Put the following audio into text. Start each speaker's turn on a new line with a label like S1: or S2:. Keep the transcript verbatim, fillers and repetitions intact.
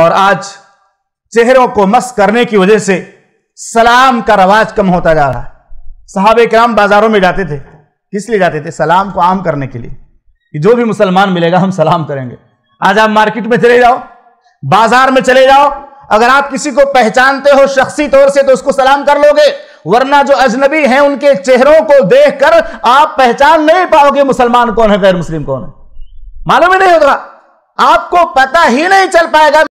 S1: और आज चेहरों को मस करने की वजह से सलाम का रवाज कम होता जा रहा है। सहाबे किराम बाजारों में जाते थे, किस लिए जाते थे? सलाम को आम करने के लिए कि जो भी मुसलमान मिलेगा हम सलाम करेंगे। आज आप मार्केट में चले जाओ, बाजार में चले जाओ, अगर आप किसी को पहचानते हो शख्सी तौर से तो उसको सलाम कर लोगे, वरना जो अजनबी हैं उनके चेहरों को देखकर आप पहचान नहीं पाओगे मुसलमान कौन है, गैर मुस्लिम कौन है, मालूम ही नहीं होगा, आपको पता ही नहीं चल पाएगा।